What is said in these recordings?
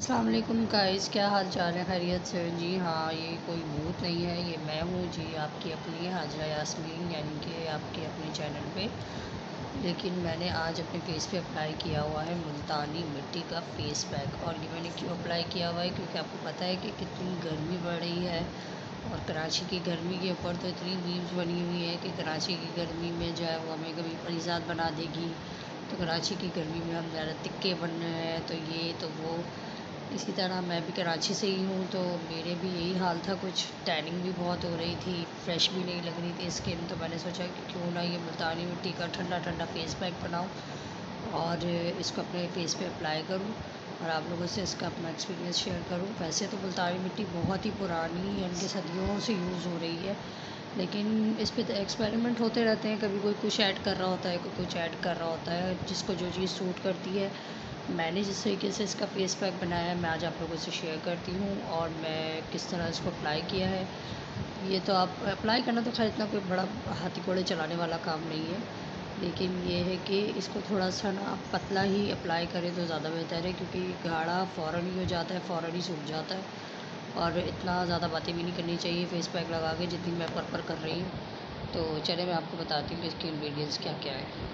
अस्सलाम वालेकुम गाइस, क्या हाल चाल है? खैरियत से जी? हाँ, ये कोई भूत नहीं है, ये मैं हूँ जी, आपकी अपनी हाजरा यास्मीन, यानी कि आपके अपने चैनल पे। लेकिन मैंने आज अपने फेस पे अप्लाई किया हुआ है मुल्तानी मिट्टी का फेस पैक। और ये मैंने क्यों अप्लाई किया हुआ है, क्योंकि आपको पता है कि कितनी गर्मी बढ़ रही है। और कराची की गर्मी के ऊपर तो इतनी मीम्स बनी हुई है कि कराची की गर्मी में जो है वो हमें कभी परेशान बना देगी। तो कराची की गर्मी में हम ज़्यादा तिक्के बन रहे हैं, तो ये तो वो। इसी तरह मैं भी कराची से ही हूँ, तो मेरे भी यही हाल था। कुछ टैनिंग भी बहुत हो रही थी, फ्रेश भी नहीं लग रही थी स्किन। तो मैंने सोचा कि क्यों ना ये मुल्तानी मिट्टी का ठंडा ठंडा फेस पैक बनाऊँ और इसको अपने फेस पे अप्लाई करूँ और आप लोगों से इसका अपना एक्सपीरियंस शेयर करूँ। वैसे तो मुल्तानी मिट्टी बहुत ही पुरानी यानी कि सदियों से यूज़ हो रही है, लेकिन इस पे तो एक्सपेरिमेंट होते रहते हैं। कभी कोई कुछ ऐड कर रहा होता है, कोई कुछ ऐड कर रहा होता है, जिसको जो चीज़ सूट करती है। मैंने जिस तरीके से इसका फेस पैक बनाया है, मैं आज आप लोगों से शेयर करती हूँ और मैं किस तरह इसको अप्लाई किया है। ये तो आप अप्लाई करना तो खैर इतना कोई बड़ा हाथी घोड़े चलाने वाला काम नहीं है, लेकिन ये है कि इसको थोड़ा सा ना आप पतला ही अप्लाई करें तो ज़्यादा बेहतर है, क्योंकि गाढ़ा फ़ौरन ही हो जाता है, फ़ौरन ही सूख जाता है। और इतना ज़्यादा बातें भी नहीं करनी चाहिए फेस पैक लगा के, जितनी मैं पर कर रही हूँ। तो चलिए मैं आपको बताती हूँ कि इसके इंग्रेडिएंट्स क्या क्या है।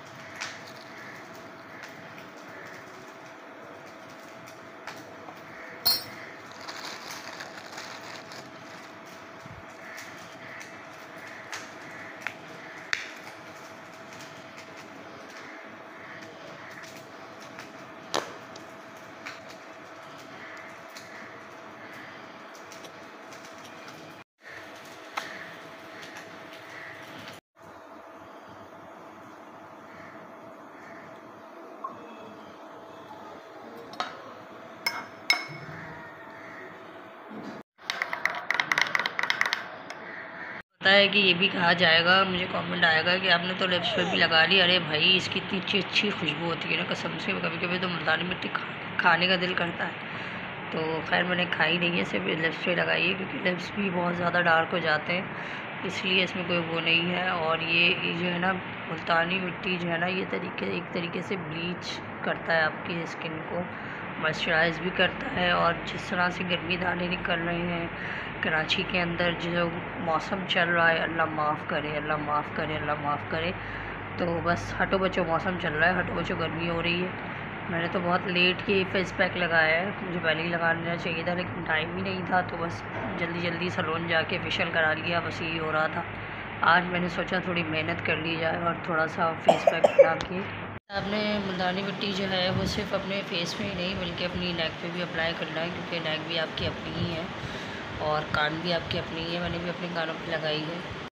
पता है कि ये भी कहा जाएगा, मुझे कमेंट आएगा कि आपने तो लिप्स पे भी लगा ली। अरे भाई, इसकी इतनी अच्छी अच्छी खुशबू होती है ना, कसम से। कभी कभी तो मुल्तानी मिट्टी खाने का दिल करता है। तो खैर मैंने खाई नहीं है, सिर्फ लिप्स पे लगाई है, क्योंकि लिप्स भी बहुत ज़्यादा डार्क हो जाते हैं, इसलिए इसमें कोई वो नहीं है। और ये जो है ना, मुल्तानी मिट्टी जो है ना, ये एक तरीके से ब्लीच करता है आपकी स्किन को, मॉइस्चराइज़ भी करता है। और जिस तरह से गर्मी दाने निकल रहे हैं कराची के अंदर, जो मौसम चल रहा है, अल्लाह माफ़ करे, अल्लाह माफ़ करे, अल्लाह माफ़ करे। तो बस हटो बचो मौसम चल रहा है, हटो बचो गर्मी हो रही है। मैंने तो बहुत लेट ही फेस पैक लगाया है, मुझे पहले ही लगा लेना चाहिए था, लेकिन टाइम ही नहीं था। तो बस जल्दी जल्दी सैलून जाके फेशियल करा लिया, बस यही हो रहा था। आज मैंने सोचा थोड़ी मेहनत कर ली जाए और थोड़ा सा फेस पैक बना के। आपने मुल्तानी मिट्टी जो है वो सिर्फ अपने फेस में ही नहीं, बल्कि अपनी नेक पे भी अप्लाई करना है, क्योंकि नेक भी आपकी अपनी ही है और कान भी आपकी अपनी ही है। मैंने भी अपने कानों पे लगाई है।